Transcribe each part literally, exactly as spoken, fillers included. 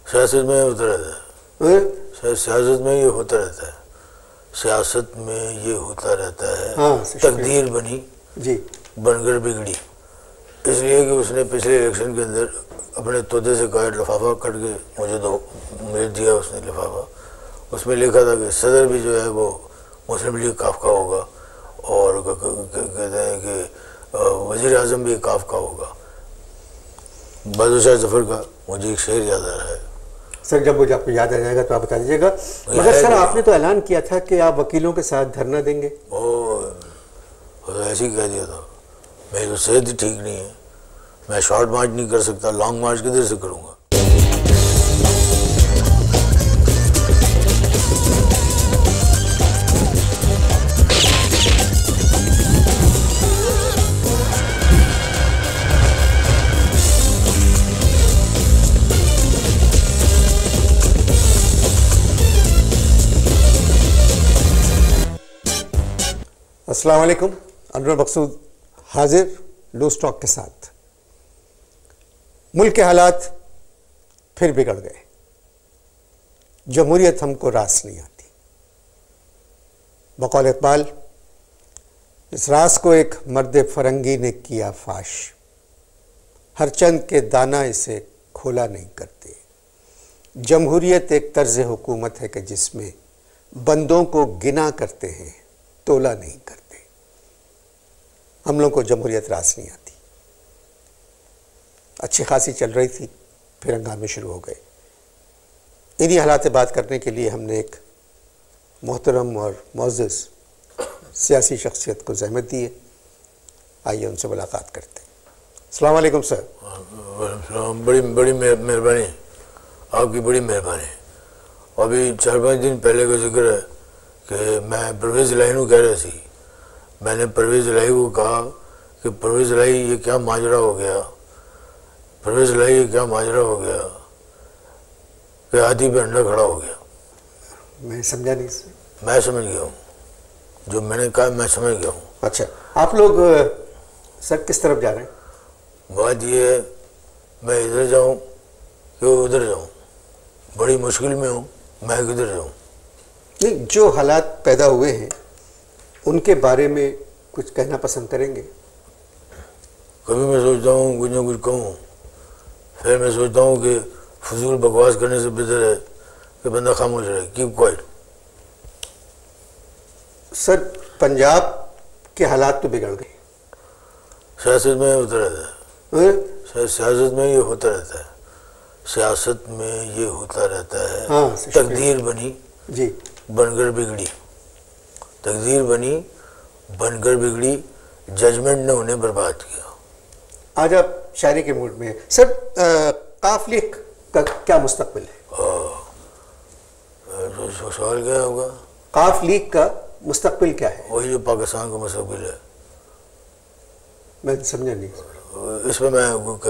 सियासत में होता रहता है, सियासत में ये होता रहता है, सियासत में ये होता रहता है। हाँ, तकदीर बनी जी बनकर बिगड़ी, इसलिए कि उसने पिछले इलेक्शन के अंदर अपने तोते से कहा लिफाफा कट के मुझे दो, मुझे दिया उसने लिफाफा। उसमें लिखा था कि सदर भी जो है वो मुस्लिम लीग काफ का होगा और कहते हैं कि वज़ीर आज़म भी काफ का होगा। बादशाह जफर का मुझे एक शेर याद आ रहा है। सर जब मुझे आपको याद आ जाएगा तो आप बता दीजिएगा। मगर सर आपने तो ऐलान किया था कि आप वकीलों के साथ धरना देंगे। ओ ऐसे ही कह दिया था। मेरी तो सेहत ही ठीक नहीं है, मैं शॉर्ट मार्च नहीं कर सकता, लॉन्ग मार्च किधर से करूँगा। अस्सलाम वालेकुम, अनवर मकसूद हाजिर लूज टॉक के साथ। मुल्क के हालात फिर बिगड़ गए, जमहूरियत हमको रास नहीं आती। बकौल इकबाल, इस रास को एक मर्द फरंगी ने किया फाश, हर चंद के दाना इसे खोला नहीं करते। जमहूरियत एक तर्ज हुकूमत है कि जिसमें बंदों को गिना करते हैं, तोला नहीं करते। हम लोग को जमहूरियत रास नहीं आती। अच्छी खासी चल रही थी, फिर हंगामे शुरू हो गए। इन्हीं हालात से बात करने के लिए हमने एक मोहतरम और मुअज़्ज़ज़ सियासी शख्सियत को ज़हमत दी है। आइए उनसे मुलाकात करते हैं। अस्सलाम वालेकुम सर। बड़ी बड़ी मेहरबानी, आपकी बड़ी मेहरबानी। अभी चार पाँच दिन पहले का जिक्र है कि मैं परवेज़ इलाही को कह रही थी, मैंने परवेज़ इलाही को कहा कि परवेज़ इलाही ये क्या माजरा हो गया, परवेज़ इलाही ये क्या माजरा हो गया कि हाथी पे अंडा खड़ा हो गया। मैं समझा नहीं सर। मैं समझ गया हूँ, जो मैंने कहा मैं समझ गया हूँ। अच्छा, आप लोग सर किस तरफ जा रहे हैं? बात ये है, मैं इधर जाऊँ कि उधर जाऊँ, बड़ी मुश्किल में हूँ, मैं किधर जाऊँ। नहीं, जो हालात पैदा हुए हैं उनके बारे में कुछ कहना पसंद करेंगे? कभी मैं सोचता हूँ कुछ ना कुछ कहूँ, फिर मैं सोचता हूँ कि फजूल बकवास करने से बेहतर है कि बंदा खामोश रहे, कीप क्वाइट। सर पंजाब के हालात तो बिगड़ गए। सियासत में होता रहता है, सियासत में ये होता रहता है, सियासत में ये होता रहता है। हाँ, तकदीर बनी जी बनकर बिगड़ी, तकदीर बनी बनकर बिगड़ी, जजमेंट ने उन्हें बर्बाद किया। आज आप शायरी के मूड में हैं। सर काफ लीग का क्या मुस्तकबिल है? तो सवाल क्या होगा? काफ लीग का मुस्तकबिल क्या है? वही जो पाकिस्तान का मुस्तकबिल है। मैं समझा नहीं, इसमें मैं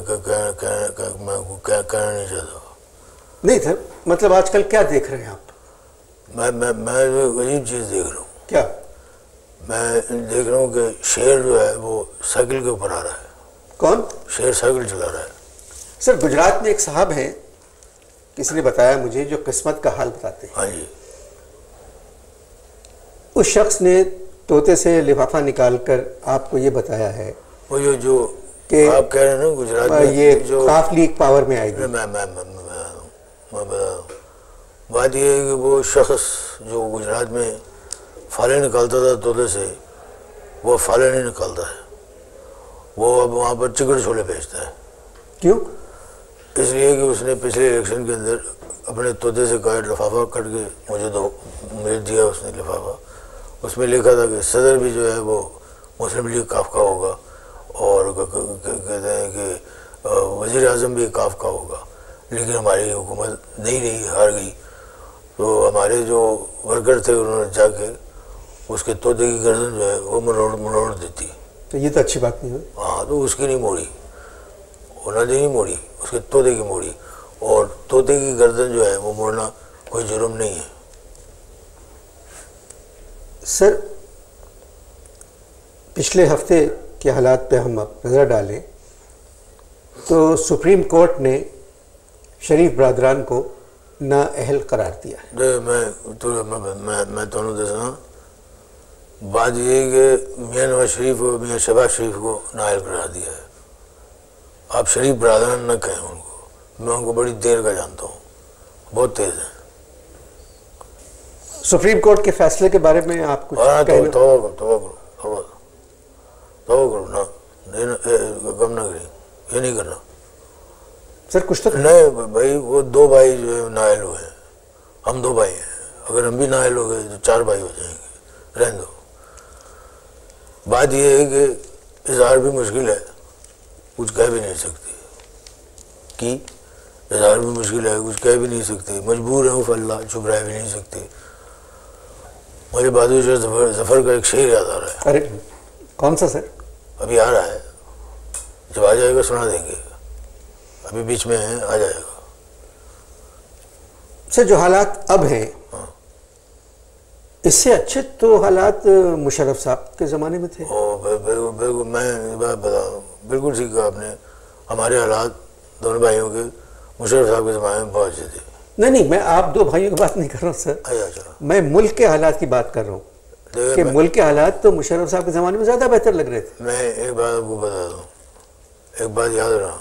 कहना नहीं चाहता। नहीं सर, मतलब आजकल क्या देख रहे हैं आप? मैं मैं मैं अजीब चीज़ देख रहा हूँ। क्या? मैं देख रहा हूँ कि शेर जो है वो साइकिल के ऊपर आ रहा है। कौन? शेर साइकिल चला रहा है। सर गुजरात में एक साहब हैं, किसी ने बताया मुझे, जो किस्मत का हाल बताते हैं। हाँ जी। उस शख्स ने तोते से लिफाफा निकाल कर आपको ये बताया है वो जो जो कि आप कह रहे हैं ना गुजरात में ये जो काफ लीग पावर में आएगी। मैं मैं मैं मैं मैं बता दूँ, बात यह है कि वो शख्स जो गुजरात में फाले निकालता था तोते से, वो फाले नहीं निकालता है, वो अब वहाँ पर चिकन छोले बेचता है। क्यों? इसलिए कि उसने पिछले इलेक्शन के अंदर अपने तोते से कहा लिफाफा कट के मुझे दो, मुझे दिया उसने लिफाफा। उसमें लिखा था कि सदर भी जो है वो मुस्लिम लीग काफ का होगा और कहते हैं कि वज़ीर आज़म भी काफ का होगा। लेकिन हमारी हुकूमत नहीं रही, हार गई। तो हमारे जो वर्कर थे उन्होंने जाके उसके तोते की गर्दन जो है वो मरोड़ मरोड़ देती। तो ये तो अच्छी बात नहीं हुई। हाँ, तो उसकी नहीं मोड़ी, उन्होंने नहीं मोड़ी, उसके तोते की मोड़ी। और तोते की गर्दन जो है वो मोड़ना कोई जुर्म नहीं है। सर पिछले हफ्ते के हालात पे हम नज़र डालें तो सुप्रीम कोर्ट ने शरीफ बरदरान को नाअहल करार दिया है। दे मैं तो मैं मैं, मैं तो दसना बात ये कि मियाँ नवाज शरीफ को मियाँ शहबाज शरीफ को नाअहल करार दिया है। आप शरीफ बरदरान न कहें उनको, मैं उनको बड़ी देर का जानता हूँ, बहुत तेज है। सुप्रीम कोर्ट के फैसले के बारे में आप कुछ हाँ, कहना? तो तौबा करो तौबा करो तौबा तौबा करो ना, कम ना करें, ये नहीं करना सर। कुछ तो नहीं भाई, वो दो भाई जो है नाअहल हुए हैं, हम दो भाई हैं, अगर हम भी नाअहल हो गए तो चार भाई हो जाएंगे, रहने दो। बात ये है कि इजहार भी मुश्किल है, कुछ कह भी नहीं सकते कि इजहार भी मुश्किल है, कुछ कह भी नहीं सकते, मजबूर है फल्ला, चुप रह भी नहीं सकते। मुझे बहादुर शाह जफर जफर का एक शेर याद आ रहा है। अरे कौन सा सर? अभी आ रहा है, जब आ जाएगा सुना देंगे, अभी बीच में है, आ जाएगा। सर जो हालात अब हैं, हाँ। इससे अच्छे तो हालात मुशर्रफ साहब के ज़माने में थे। ओ बिल्कुल बिल्कुल, मैं ये बात बता रहा हूँ, बिल्कुल ठीक कहा आपने। हमारे हालात दोनों भाइयों के मुशर्रफ साहब के ज़माने में बहुत अच्छे थे। नहीं नहीं, मैं आप दो भाइयों की बात नहीं कर रहा हूँ सर, अच्छा अच्छा, मैं मुल्क के हालात की बात कर रहा हूँ कि मुल्क के हालात तो मुशर्रफ साहब के ज़माने में ज़्यादा बेहतर लग रहे थे। मैं एक बात आपको बता दूँ, एक बात याद रहा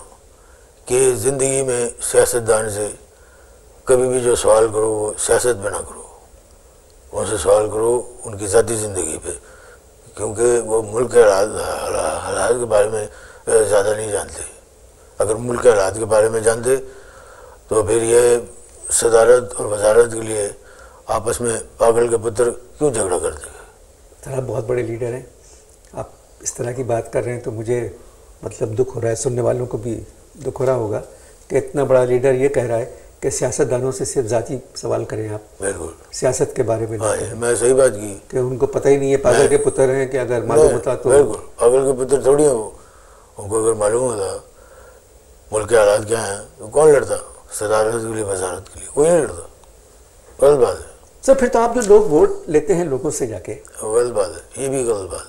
कि ज़िंदगी में सियासतदान से कभी भी जो सवाल करो वो सियासत में ना करो, उनसे सवाल करो उनकी ज़ाती ज़िंदगी पे, क्योंकि वो मुल्क के हालात हालात के बारे में ज़्यादा नहीं जानते। अगर मुल्क के हालात के बारे में जानते तो फिर ये सदारत और वजारत के लिए आपस में पागल के पुत्र क्यों झगड़ा करते हैं? सर आप बहुत बड़े लीडर हैं, आप इस तरह की बात कर रहे हैं तो मुझे मतलब दुख हो रहा है, सुनने वालों को भी दुख हो रहा होगा कि इतना बड़ा लीडर ये कह रहा है कि सियासतदानों से सिर्फ ज़ाती सवाल करें आप, बिल्कुल सियासत के बारे में हाँ, मैं सही बात की कि उनको पता ही नहीं है, पागल के पुत्र हैं कि अगर मालूम होता तो। बिल्कुल पागल के पुत्र थोड़ी है वो, उनको अगर मालूम होता मुल्क के हालात क्या हैं तो कौन लड़ता? सदारत के लिए वजारत के लिए कोई नहीं लड़ता। गलत बात है सर। फिर तो आप जो लोग वोट लेते हैं लोगों से जाके, गलत बात है, ये भी गलत बात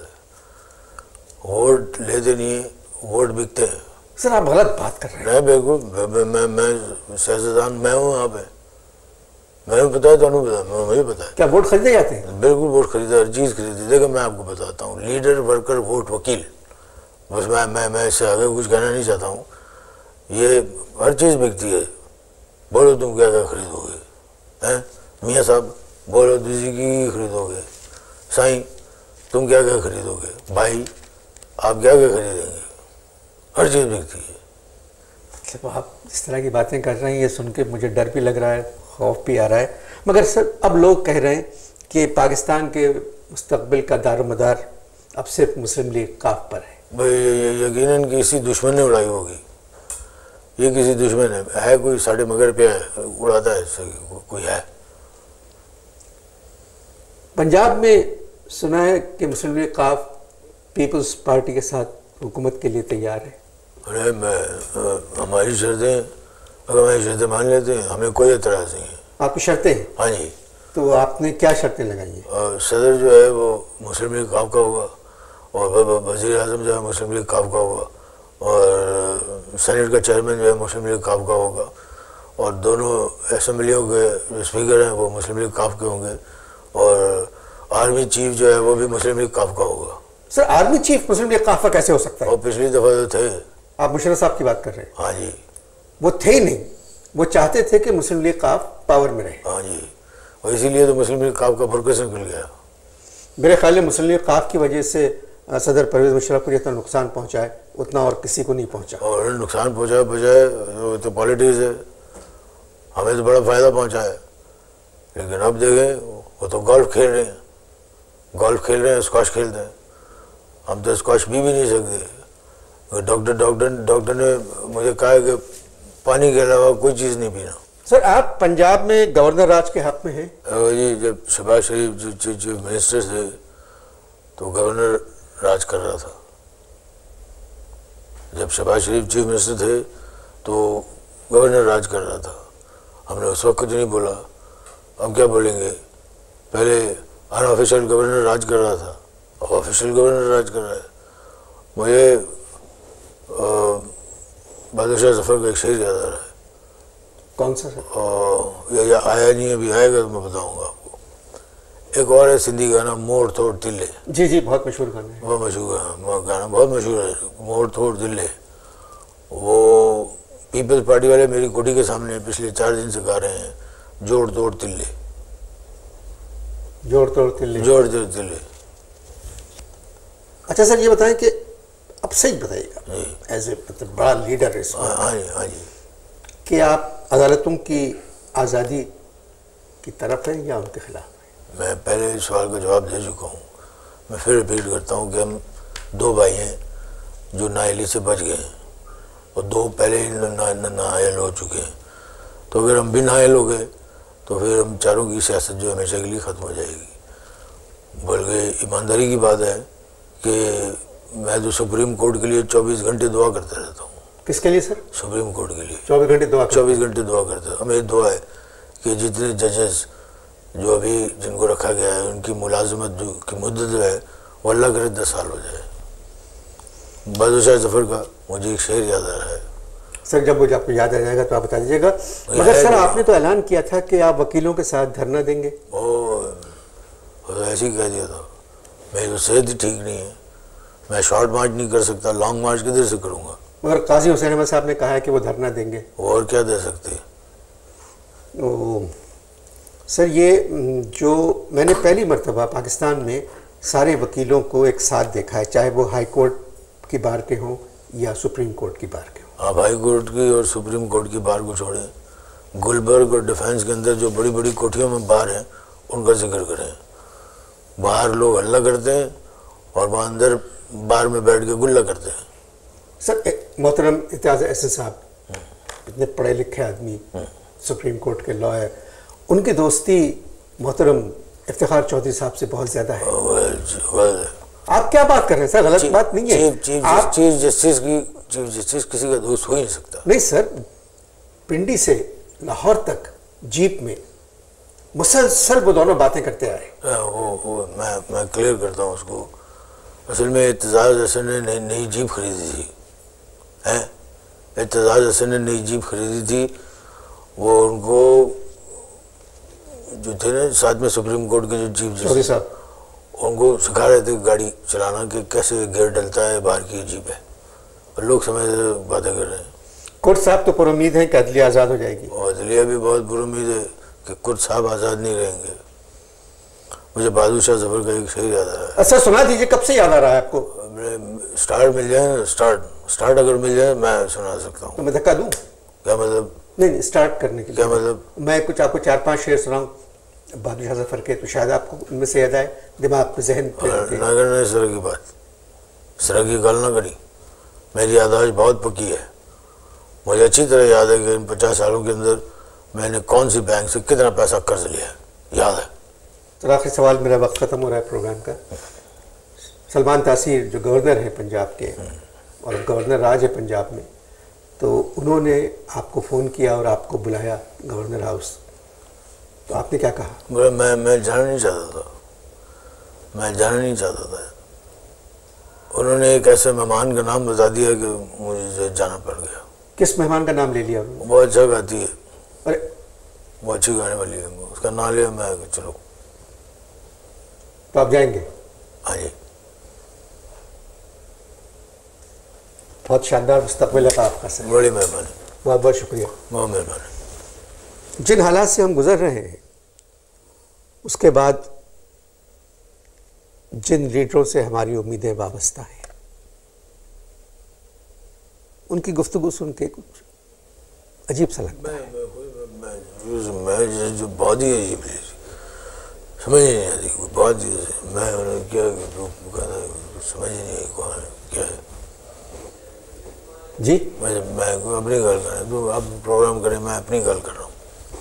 है। वोट लेते नहीं है, वोट बिकते हैं। सर आप गलत बात कर रहे हैं। नहीं बिल्कुल, मैं मैं मैं सियासतदान मैं हूँ यहाँ पे, मैंने बताया तो नहीं पता, मुझे पता है। क्या वोट खरीदे जाते हैं? बिल्कुल वोट खरीदा, हर चीज़ खरीदी। देखो मैं आपको बताता हूँ, लीडर वर्कर वोट वकील, बस मैं मैं मैं इससे आगे कुछ कहना नहीं चाहता हूँ। ये हर चीज़ बिकती है, बोलो तुम क्या क्या खरीदोगे? हैं मियाँ साहब बोलो दूसरी की खरीदोगे, साईं तुम क्या क्या खरीदोगे, भाई आप क्या क्या खरीदेंगे? हर चीज़ बिकती है। मतलब आप इस तरह की बातें कर रहे हैं, ये सुन के मुझे डर भी लग रहा है, खौफ भी आ रहा है। मगर सर अब लोग कह रहे हैं कि पाकिस्तान के मुस्तकबिल का दारोमदार अब सिर्फ मुस्लिम लीग काफ पर है। भाई यकीनन किसी दुश्मन ने उड़ाई होगी, ये किसी दुश्मन है, है कोई साढ़े मगर पे है, उड़ाता है इससे को, कोई है। पंजाब में सुना है कि मुस्लिम लीग काफ पीपल्स पार्टी के साथ हुकूमत के लिए तैयार है। अरे मैं आ, हमारी शर्तें अगर हमारी शर्तें मान लेते हैं हमें कोई एतराज़ नहीं है। आपकी शर्तें? हाँ जी। तो आपने क्या शर्तें लगाई हैं? सदर जो है वो मुस्लिम लीग काफ का होगा और वज़ीर आज़म जो है मुस्लिम लीग काफ का होगा और सेनेट का चेयरमैन जो है मुस्लिम लीग काफ का होगा और दोनों असम्बलियों के जो स्पीकर हैं वो मुस्लिम लीग काफ के होंगे और आर्मी चीफ जो है वो भी मुस्लिम लीग काफ का होगा। Sir army chief Muslim League काफ का कैसे हो सकता है? और पिछली दफ़ा तो थे। आप मुशर्रफ साहब की बात कर रहे हैं? हाँ जी। वो थे ही नहीं, वो चाहते थे कि मुस्लिम लीग काफ पावर में रहे। हाँ जी, और इसीलिए तो मुस्लिम लीग काफ का फुरकस निकल गया। मेरे ख्याल में मुस्लिम लीग काफ की वजह से सदर परवेज़ मुशर्रफ को जितना नुकसान पहुंचा है उतना और किसी को नहीं पहुंचा। और नुकसान पहुंचा बजाय तो पॉलिटिक्स है, हमें तो बड़ा फ़ायदा पहुंचा है। लेकिन अब देखें वो तो गोल्फ खेल रहे हैं, गोल्फ खेल रहे हैं, स्क्वाश खेलते हैं, हम तो स्क्वाश पी भी नहीं सकते। डॉक्टर डॉक्टर डॉक्टर ने मुझे कहा कि पानी के अलावा कोई चीज़ नहीं पीना। सर आप पंजाब में गवर्नर राज के हक में हैं? जी, जब शहबाज शरीफ जो जो, जो मिनिस्टर थे तो गवर्नर राज कर रहा था। जब शहबाज शरीफ चीफ मिनिस्टर थे तो गवर्नर राज कर रहा था। हमने उस वक्त नहीं बोला, अब क्या बोलेंगे? पहले अनऑफिशियल गवर्नर राज कर रहा था, अब ऑफिशियल गवर्नर राज कर रहा है। मुझे बहादुर शाह जफर का एक शेर याद आ रहा है कौन सा सर? और ये आया नहीं, अभी आएगा तो मैं बताऊंगा आपको। एक और है सिंधी गाना, मोड़ तोड़ तिल्ले। जी जी, बहुत मशहूर गाना है। बहुत मशहूर है गाना, बहुत मशहूर है, मोड़ तोड़ तिल्ले। वो पीपल्स पार्टी वाले मेरी कोठी के सामने पिछले चार दिन से गा रहे हैं, जोड़ तोड़ तिल्ले, जोड़ तोड़ तिल्ले, जोड़ तोड़ तिल्ले। अच्छा सर, ये बताएं कि अब सही बताइएगा एज ए मतलब बड़ा लीडर है, हाँ जी हाँ जी, कि आप अदालतों की आज़ादी की तरफ हैं या उनके खिलाफ हैं? मैं पहले इस सवाल का जवाब दे चुका हूँ, मैं फिर रिपीट करता हूँ कि हम दो भाई हैं जो नाअहली से बच गए हैं और दो पहले ही नाअहल हो चुके हैं। तो अगर हम भी नाअहल हो गए तो फिर हम चारों की सियासत जो हमेशा के लिए ख़त्म हो जाएगी। बल्कि ईमानदारी की बात है कि मैं तो सुप्रीम कोर्ट के लिए चौबीस घंटे दुआ करता रहता हूँ। किसके लिए सर? सुप्रीम कोर्ट के लिए चौबीस घंटे दुआ चौबीस घंटे दुआ करते हैं। हमें दुआ है कि जितने जजेस जो अभी जिनको रखा गया है उनकी मुलाजमत जो की मुद्दत जो है वो अल्लाह करे दस साल हो जाए। बहादुर शाह जफर का मुझे एक शेर याद आ रहा है सर, जब मुझे आपको याद आ जाएगा तो आप बता दीजिएगा। मगर सर, आपने तो ऐलान किया था कि आप वकीलों के साथ धरना देंगे। ओ तो ऐसे ही कह दिया था। मेरी तो सेहत ही ठीक नहीं है, मैं शॉर्ट मार्च नहीं कर सकता, लॉन्ग मार्च किधर से करूँगा। मगर काजी हुसैन अहमद साहब ने कहा है कि वो धरना देंगे। और क्या दे सकते? ओ सर, ये जो मैंने पहली मर्तबा पाकिस्तान में सारे वकीलों को एक साथ देखा है, चाहे वो हाई कोर्ट की बार के हों या सुप्रीम कोर्ट की बार के हों। आप हाई कोर्ट की और सुप्रीम कोर्ट की बार को छोड़ें, गुलबर्ग और डिफेंस के अंदर जो बड़ी बड़ी कोठियों में बार हैं उनका जिक्र करें। बाहर लोग हल्ला करते हैं और वहाँ अंदर बार में बैठ के गुल्ला करते हैं। सर, मोहतरम इम्तियाज़ अहसन साहब इतने पढ़े लिखे आदमी, सुप्रीम कोर्ट के लॉयर, उनकी दोस्ती मोहतरम इफ्तिखार चौधरी साहब से बहुत ज़्यादा है। well, well, आप क्या बात कर रहे हैं सर? गलत बात नहीं है। चीफ चीफ आप चीफ जस्टिस की चीफ जस्टिस किसी का दोस्त हो ही नहीं सकता। नहीं सर, पिंडी से लाहौर तक जीप में मुसलसल वो दोनों बातें करते आए। आ, वो वो मैं मैं क्लियर करता हूँ उसको। असल में इत्तेज़ाज़ हसन ने नई नई जीप खरीदी थी, हैं? इत्तेज़ाज़ हसन ने नई जीप खरीदी थी। वो उनको जो थे ना साथ में सुप्रीम कोर्ट के जो चीफ जस्टिस साहब, उनको सिखा रहे थे गाड़ी चलाना कि कैसे गियर डलता है, बाहर की जीप है और लोग समझ बातें कर रहे हैं। कोर्ट साहब तो पर उम्मीद है कि अदलिया आज़ाद हो जाएगी। और अदलिया भी बहुत बुरी उम्मीद है कि कुछ साहब आज़ाद नहीं रहेंगे। मुझे बहादुर शाह जफर का एक शेर याद आ रहा है। अच्छा सुना दीजिए, कब से याद आ रहा है आपको? स्टार्ट मिल जाए, स्टार्ट स्टार्ट अगर मिल जाए मैं सुना सकता हूँ। तो मैं धक्का दूँ? क्या मतलब? नहीं नहीं, स्टार्ट करने की क्या मतलब? मैं कुछ आपको चार पांच शेर सुनाऊँ बहादुर शाह जफर के, तो शायद आपको उनमें से याद आए, दिमाग में जहन पे ना करना इस तरह की बात, इस तरह की गल ना करी। मेरी याददाश्त बहुत पक्की है, मुझे अच्छी तरह याद है कि इन पचास सालों के अंदर मैंने कौन सी बैंक से कितना पैसा कर्ज लिया है, याद है। तो आखिरी सवाल, मेरा वक्त ख़त्म हो रहा है प्रोग्राम का। सलमान तासीर जो गवर्नर हैं पंजाब के और गवर्नर राज है पंजाब में, तो उन्होंने आपको फ़ोन किया और आपको बुलाया गवर्नर हाउस, तो आपने क्या कहा? मैं मैं मैं जाना नहीं चाहता था, मैं जाना नहीं चाहता था। उन्होंने एक ऐसे मेहमान का नाम बता दिया कि मुझे जाना पड़ गया। किस मेहमान का नाम ले लिया उन्होंने? बहुत अच्छा गाती है, अरे वो अच्छी गाने वाली है, उसका नाम लिया मैं, चलो। तो आप जाएंगे? हाँ जी। बहुत शानदार मुस्तकबिल है आपका सर, बड़ी मेहरबानी, बहुत बहुत शुक्रिया। बहुत मेहरबानी। जिन हालात से हम गुजर रहे हैं उसके बाद जिन लीडरों से हमारी उम्मीदें वाबस्ता हैं, उनकी गुफ्तगू सुन के कुछ अजीब सा लगता है। मैं मैं मैं जो बहुत ही अजीब है, समझ ही नहीं आती, बहुत ही मैं क्या समझ ही नहीं कौन है क्या है जी। मैं मैं अपनी गल कर रहा हूँ, तो आप प्रोग्राम करें, मैं अपनी गल कर रहा हूँ।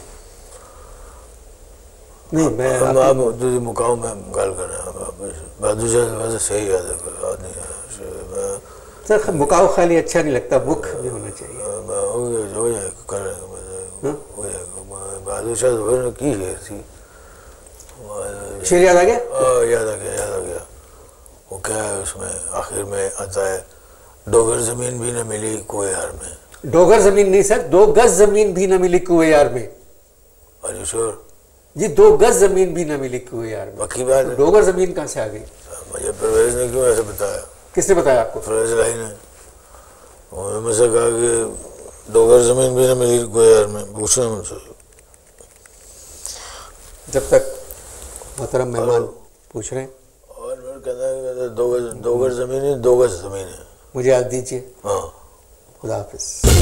नहीं मैं आप, आप तुझे मुकाओ, मैं गल कर रहा हूँ। बहादुर शाह वैसे सही याद है सर, मुकाओ खाली अच्छा नहीं लगता, बुक भी होना चाहिए। हो गया, हो जाएगा, कर रहे हैं, हो जाएगा। बहादुर शाह ने की शेर थी, शेर याद आ गया? याद आ गया, याद आ गया। वो क्या है उसमें आखिर में आता है, डोगर ज़मीन भी न मिली कोई हार में। डोगर जमीन नहीं सर, दो गज जमीन भी न मिली कुएयार में। Are you sure? जी दो गज जमीन भी न मिली कुएयार में। पक्की बात है? डोगर जमीन कहाँ से आ गई? मुझे परवेज ने क्यों ऐसे बताया? किसने बताया आपको? परवेज लाई ने मुझसे कहा कि डोगर जमीन भी न मिली कुएयार में, पूछना मुझसे। जब तक मोहतरम मेहमान पूछ रहे हैं, और मैं कहता है दो गज दो गज जमीन है, दो गज जमीन है। मुझे याद दीजिए। हाँ, खुदा हाफिज।